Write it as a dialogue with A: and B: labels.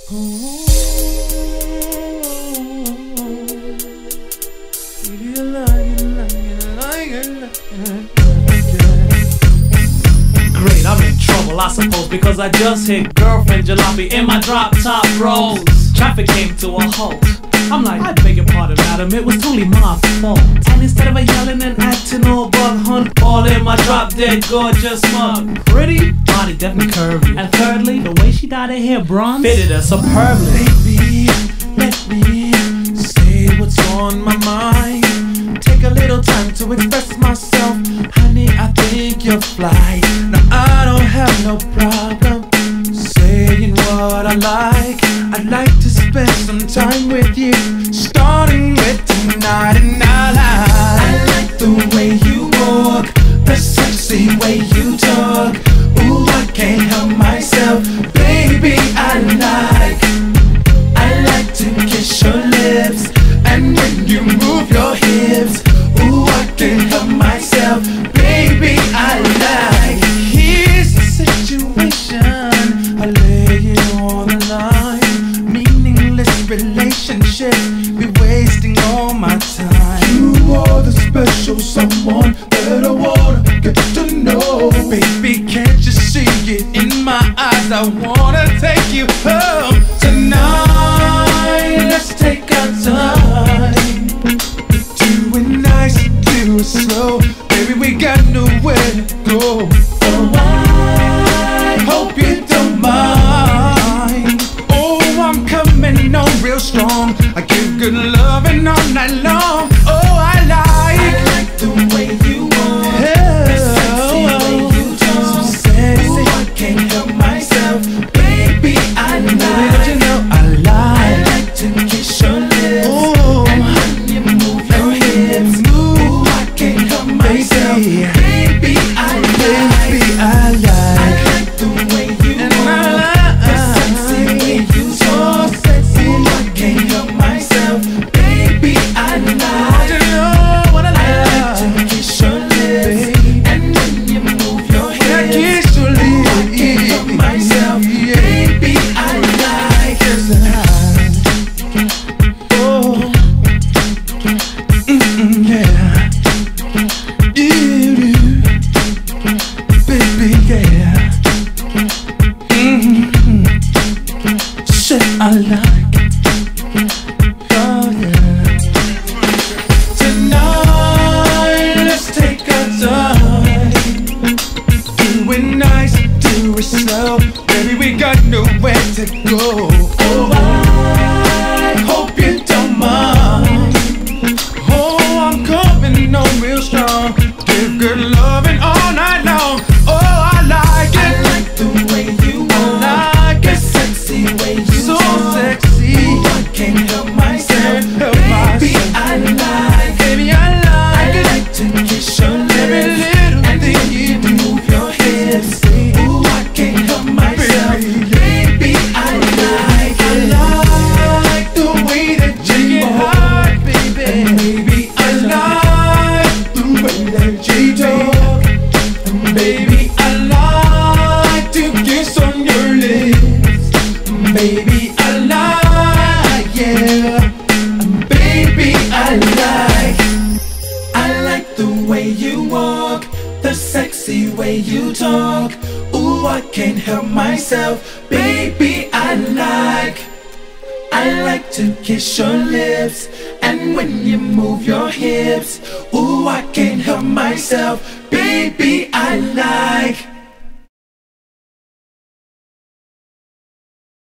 A: Great, I'm in trouble, I suppose, because I just hit girlfriend jalopy in my drop top rose. Traffic came to a halt. I'm like, I beg your pardon, madam, it was totally my fault. And instead of yelling and acting all bug hunt, all in my drop dead gorgeous mug. Pretty, body definitely curvy. And thirdly, the way she dyed her hair bronze fitted her superbly.
B: Baby, let me say what's on my mind. Take a little time to express myself. Honey, I think you're fly. Now I don't have no problem saying what I like. I'd like to spend some time with you, starting with tonight. And I like the way you walk, the sexy way you talk. Ooh, I can't help myself, baby, I like to kiss your lips, and when you move your hips, ooh, I can't help myself, baby, I like. Here's the situation, I lay it on the line. Meaningless relationship, be wasting all my time. You are the special someone that I wanna get to know. Baby, can't you see it in my eyes? I wanna take you home tonight. Let's take our time, do it nice, do it slow. Baby, we got nowhere to go. Oh, I hope you don't mind. Oh, I'm coming on real strong. I give good loving all night long. Oh, I like the way you walk, the sexy way you talk. So sexy, ooh, I can't help myself, baby, I like. You know I like to kiss your lips, ooh, and when you move your hips, ooh, I can't help myself, baby, I like. I like the way you walk, the sexy way you talk. Ooh, I can't help myself, baby, I like. You know what I like to kiss your lips, and when you move your hips, ooh, I can't help myself, baby, I like. Oh, yeah, you do, baby, yeah. Shit, I like. Oh, yeah. Tonight, let's take our time. Do it nice, do it slow. Baby, we got nowhere to go. Oh, I hope you don't mind. Oh, I'm coming on real strong. Give good loving all night long. Oh, I like it. I like the way you walk, like the sexy way you so talk. Sexy, ooh, I can't help myself, baby, I like. Baby, I like to kiss your lips, and then you move your hips. Ooh, I can't help myself, baby, I like. I like the way that you walk, baby. And baby, I like the way that you talk. And baby, I like to kiss on your lips. Baby, I like, yeah. Baby, I like the way you walk, the sexy way you talk. Ooh, I can't help myself, baby, I like to kiss your lips, and when you move your hips, ooh, I can't help myself, baby, I like.